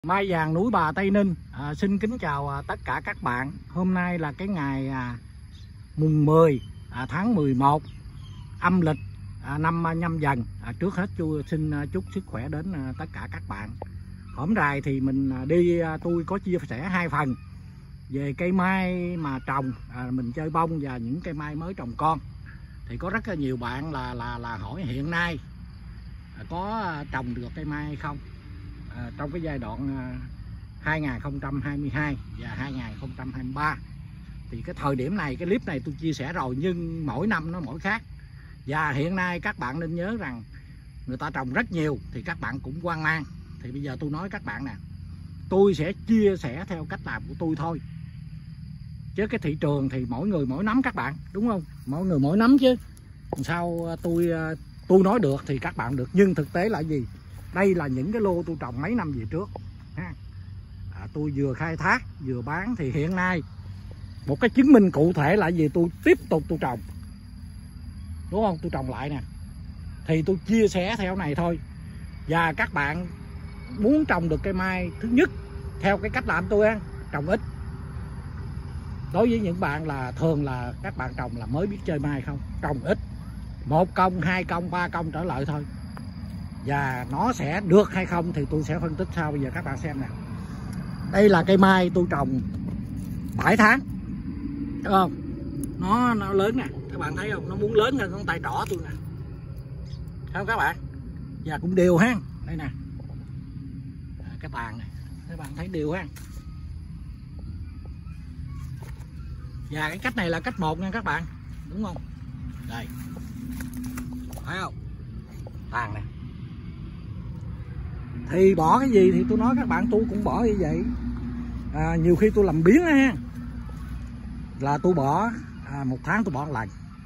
Mai vàng núi Bà Tây Ninh xin kính chào tất cả các bạn. Hôm nay là cái ngày mùng 10 tháng 11 âm lịch năm Nhâm Dần. Trước hết xin chúc sức khỏe đến tất cả các bạn. Hôm nay thì mình tôi có chia sẻ hai phần về cây mai mà trồng, mình chơi bông và những cây mai mới trồng con. Thì có rất là nhiều bạn là hỏi hiện nay có trồng được cây mai hay không. Trong cái giai đoạn 2022 và 2023 thì cái thời điểm này, cái clip này tôi chia sẻ rồi, nhưng mỗi năm nó mỗi khác. Và hiện nay các bạn nên nhớ rằng người ta trồng rất nhiều thì các bạn cũng hoang mang. Thì bây giờ tôi nói các bạn nè, tôi sẽ chia sẻ theo cách làm của tôi thôi, chứ cái thị trường thì mỗi người mỗi nắm các bạn, đúng không? Mỗi người mỗi nắm chứ sao tôi nói được thì các bạn được. Nhưng thực tế là gì? Đây là những cái lô tôi trồng mấy năm về trước ha. Tôi vừa khai thác vừa bán. Thì hiện nay một cái chứng minh cụ thể là gì? Tôi tiếp tục tôi trồng, đúng không? Tôi trồng lại nè. Thì tôi chia sẻ theo này thôi. Và các bạn muốn trồng được cây mai, thứ nhất theo cái cách làm tôi trồng ít. Đối với những bạn là thường là các bạn trồng là mới biết chơi mai không, trồng ít, 1 công 2 công 3 công trở lại thôi. Và nó sẽ được hay không thì tôi sẽ phân tích sau. Bây giờ các bạn xem nè. Đây là cây mai tôi trồng 7 tháng, đúng không? Nó lớn nè, các bạn thấy không? Nó muốn lớn hơn con tay trỏ tôi nè, thấy không các bạn? Và cũng đều ha. Đây nè, cái tàn này các bạn thấy đều ha. Và cái cách này là cách 1 nha các bạn, đúng không? Đây, thấy không? Tàn nè. Thì bỏ cái gì thì tôi nói các bạn, tôi cũng bỏ như vậy. Nhiều khi tôi làm biếng ha, là tôi bỏ 1 tháng tôi bỏ 1 lần.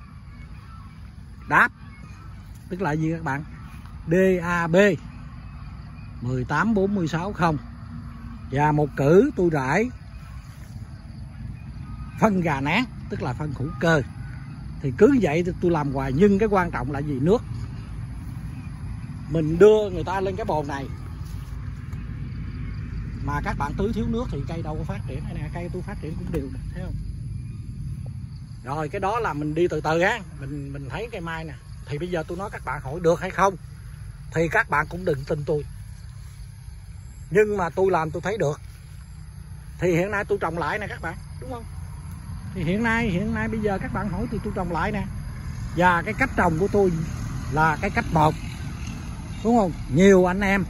Đáp tức là gì các bạn? DAB 18460. Và một cử tôi rải phân gà nát, tức là phân hữu cơ. Thì cứ vậy thì tôi làm hoài. Nhưng cái quan trọng là gì? Nước. Mình đưa người ta lên cái bồn này mà các bạn tưới thiếu nước thì cây đâu có phát triển. Này nè, cây tôi phát triển cũng đều nè, thấy không? Rồi cái đó là mình đi từ từ á, mình thấy cây mai nè. Thì bây giờ tôi nói các bạn hỏi được hay không thì các bạn cũng đừng tin tôi, nhưng mà tôi làm tôi thấy được. Thì hiện nay tôi trồng lại nè các bạn, đúng không? Thì hiện nay bây giờ các bạn hỏi thì tôi trồng lại nè. Và cái cách trồng của tôi là cái cách 1, đúng không? Nhiều anh em,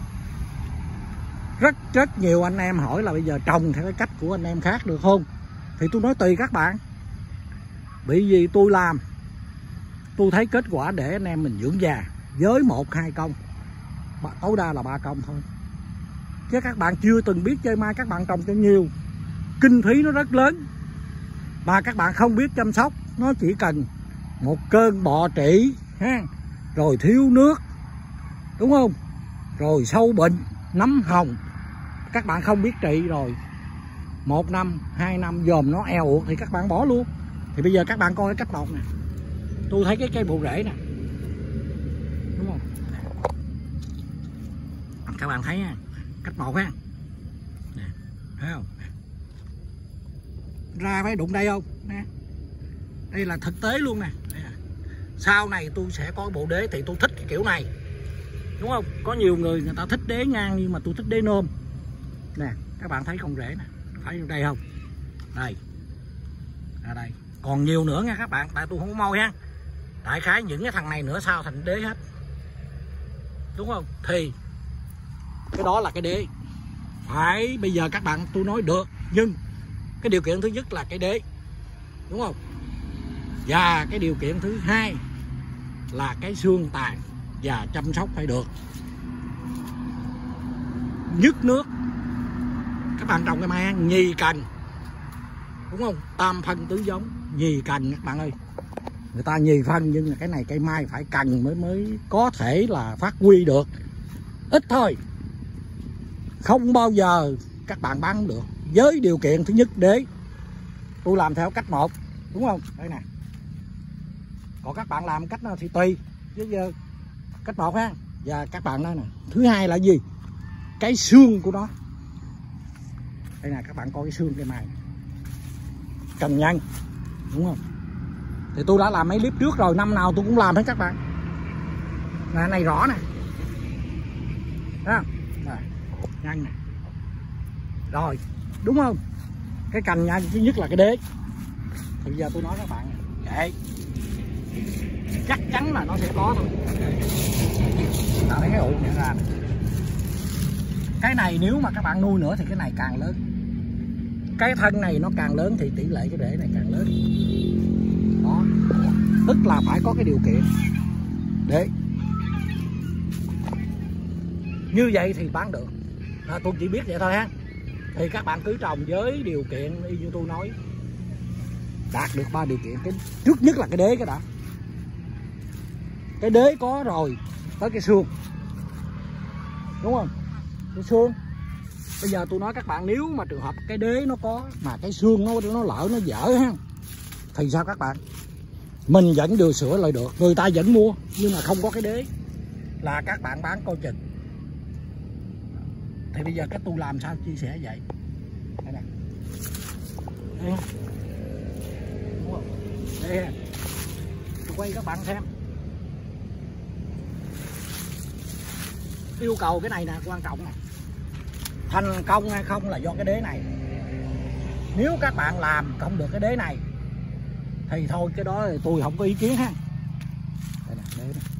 rất nhiều anh em hỏi là bây giờ trồng theo cái cách của anh em khác được không? Thì tôi nói tùy các bạn. Bởi vì tôi làm, tôi thấy kết quả để anh em mình dưỡng già với 1-2 công, tối đa là 3 công thôi. Chứ các bạn chưa từng biết chơi mai, các bạn trồng cho nhiều, kinh phí nó rất lớn mà các bạn không biết chăm sóc. Nó chỉ cần một cơn bọ trĩ ha, rồi thiếu nước, đúng không? Rồi sâu bệnh, nấm hồng, các bạn không biết trị, rồi 1 năm 2 năm dòm nó eo uột thì các bạn bỏ luôn. Thì bây giờ các bạn coi cái cách 1 nè. Tôi thấy cái cây bộ rễ nè, đúng không? Các bạn thấy nha, cách 1 ha nè, thấy không? Ra phải đụng đây không nè. Đây là thực tế luôn nè. Sau này tôi sẽ có bộ đế thì tôi thích cái kiểu này, đúng không? Có nhiều người ta thích đế ngang, nhưng mà tôi thích đế nôm nè. Các bạn thấy con rễ nè, thấy đây không? Đây, ra đây còn nhiều nữa nha các bạn, tại tôi không có môi ha. Đại khái những cái thằng này nữa sau thành đế hết, đúng không? Thì cái đó là cái đế. Phải bây giờ các bạn tôi nói được, nhưng cái điều kiện thứ nhất là cái đế, đúng không? Và cái điều kiện thứ hai là cái xương tàn và chăm sóc phải được. Nhức nước. Các bạn trồng cái mai nhì cành, đúng không? Tam phân tứ giống, nhì cành các bạn ơi. Người ta nhì phân, nhưng mà cái này cây mai phải cành mới có thể là phát huy được. Ít thôi, không bao giờ các bạn bán được. Với điều kiện thứ nhất đế, tôi làm theo cách 1, đúng không? Đây nè. Còn các bạn làm cách nào thì tùy, chứ giờ cách 1 ha. Và các bạn nói nè, thứ hai là gì? cái xương của nó. Đây là các bạn coi cái xương cây mai cành nhăn, đúng không? Thì tôi đã làm mấy clip trước rồi, năm nào tôi cũng làm hết các bạn. Là này rõ nè, đó, nhăn nè, rồi đúng không? Cái cành nhăn thứ nhất là cái đế. Thì bây giờ tôi nói các bạn, kệ, chắc chắn là nó sẽ có thôi. Ta thấy cái ụ nhận ra này. Cái này nếu mà các bạn nuôi nữa thì cái này càng lớn. Cái thân này nó càng lớn thì tỷ lệ cái rễ này càng lớn. Đó, tức là phải có cái điều kiện để như vậy thì bán được. Tôi chỉ biết vậy thôi ha. Thì các bạn cứ trồng với điều kiện y như tôi nói, đạt được 3 điều kiện. Cái trước nhất là cái đế cái đã. Cái đế có rồi tới cái xương, đúng không? Cái xương. Bây giờ tôi nói các bạn, nếu mà trường hợp cái đế nó có mà cái xương nó lỡ nó dở ha, thì sao các bạn? Mình vẫn được sửa lại được, người ta vẫn mua, nhưng mà không có cái đế là các bạn bán coi chừng. Thì bây giờ cái tôi làm sao chia sẻ vậy? Đây nè, đây không? Đúng không? Đây ha. Tôi quay các bạn xem. Yêu cầu cái này nè, quan trọng nè. Thành công hay không là do cái đế này. Nếu các bạn làm không được cái đế này thì thôi, cái đó thì tôi không có ý kiến ha. Đây nè, đế này.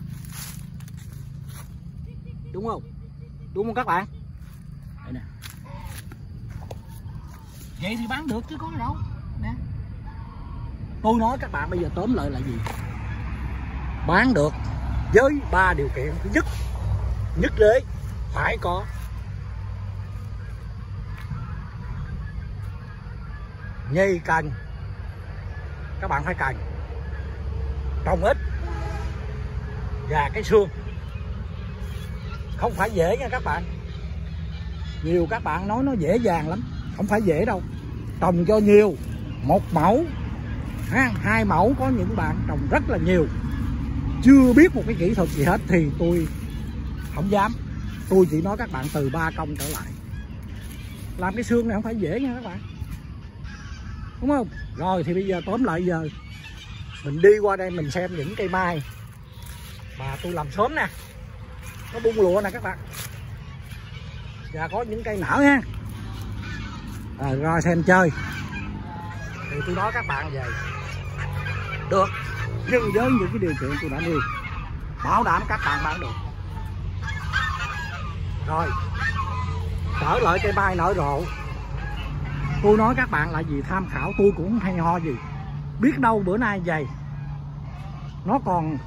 Đúng không? Đúng không các bạn? Đây nè. Vậy thì bán được chứ có gì đâu. Nè. Tôi nói các bạn bây giờ tóm lại là gì? Bán được với 3 điều kiện. Thứ nhất, nhất đế phải có. Nhì cành, các bạn phải cành trồng ít và cái xương. Không phải dễ nha các bạn. Nhiều các bạn nói nó dễ dàng lắm, không phải dễ đâu. Trồng cho nhiều, 1 mẫu ha, 2 mẫu, có những bạn trồng rất là nhiều, chưa biết một cái kỹ thuật gì hết thì tôi không dám. Tôi chỉ nói các bạn từ 3 công trở lại. Làm cái xương này không phải dễ nha các bạn, đúng không? Rồi thì bây giờ tóm lại, giờ mình đi qua đây mình xem những cây mai mà tôi làm sớm nè, nó bung lụa nè các bạn, và có những cây nở ha. Rồi xem chơi. Thì tôi nói các bạn về được, nhưng với những cái điều kiện tôi đã nêu, bảo đảm các bạn bán được. Rồi trở lại cây mai nở rộ, tôi nói các bạn là gì, tham khảo, tôi cũng không hay ho gì. Biết đâu bữa nay vậy nó còn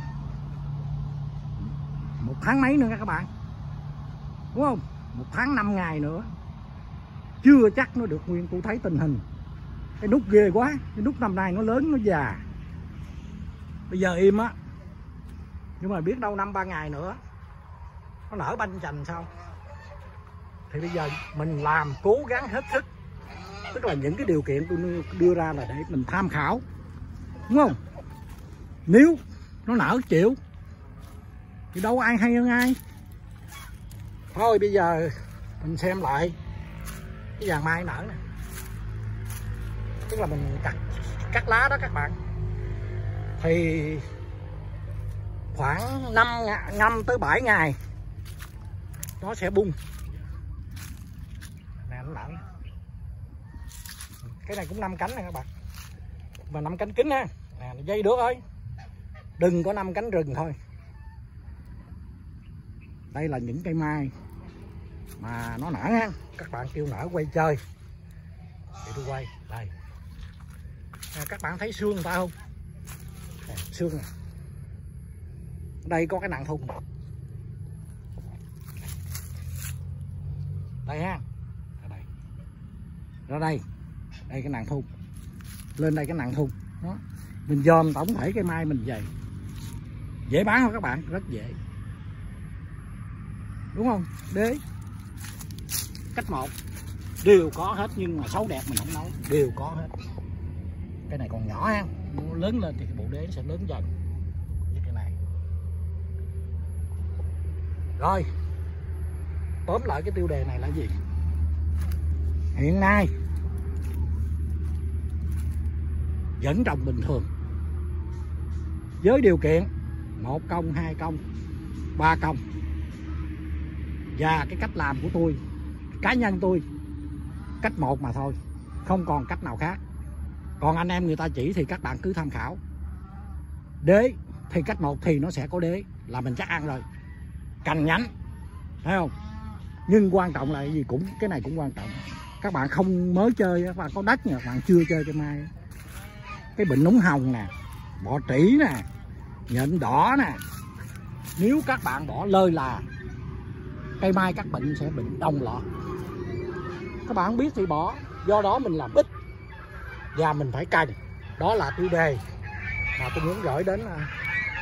1 tháng mấy nữa các bạn, đúng không? 1 tháng 5 ngày nữa, chưa chắc nó được nguyên. Tôi thấy tình hình cái nút ghê quá, cái nút năm nay nó lớn, nó già. Bây giờ im á, nhưng mà biết đâu 5-3 ngày nữa nó nở banh chành sao. Thì bây giờ mình làm cố gắng hết sức, tức là những cái điều kiện tôi đưa ra là để mình tham khảo, đúng không? Nếu nó nở chịu thì đâu ai hay hơn ai. Thôi bây giờ mình xem lại cái vàng mai nở nè, tức là mình cắt lá đó các bạn, thì khoảng 5 tới 7 ngày nó sẽ bung nè, nó nở. Cái này cũng 5 cánh nè các bạn, mà 5 cánh kính ha. Nè, dây được ơi, đừng có 5 cánh rừng thôi. Đây là những cây mai mà nó nở ha. Các bạn kêu nở quay chơi thì tôi quay đây. Các bạn thấy xương người ta không? Xương này. Đây có cái nặng thun đây ha, ở đây, ra đây, đây cái nặng thun, lên đây cái nặng thun đó. Mình dòm tổng thể cây mai mình về dễ bán không các bạn? Rất dễ, đúng không? Đế cách 1 đều có hết, nhưng mà xấu đẹp mình không nói, đều có hết. Cái này còn nhỏ ha, lớn lên thì cái bộ đế nó sẽ lớn dần như cái này. Rồi tóm lại cái tiêu đề này là gì? Hiện nay vẫn trồng bình thường với điều kiện 1 công, 2 công, 3 công, và cái cách làm của tôi, cá nhân tôi, cách một mà thôi, không còn cách nào khác. Còn anh em người ta chỉ thì các bạn cứ tham khảo. Đế thì cách một thì nó sẽ có đế là mình chắc ăn rồi, cành nhánh, thấy không? Nhưng quan trọng là gì, cũng cái này cũng quan trọng. Các bạn không mới chơi, các bạn có đất nha, các bạn chưa chơi cây mai, cái bệnh núng hồng nè, bọ trĩ nè, nhện đỏ nè, nếu các bạn bỏ lơi là cây mai các bệnh sẽ bệnh đồng loạt. Các bạn không biết thì bỏ, do đó mình làm ít và mình phải canh. Đó là tiêu đề mà tôi muốn gửi đến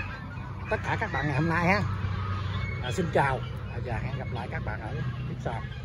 tất cả các bạn ngày hôm nay ha. Xin chào và hẹn gặp lại các bạn ở tiếp sau.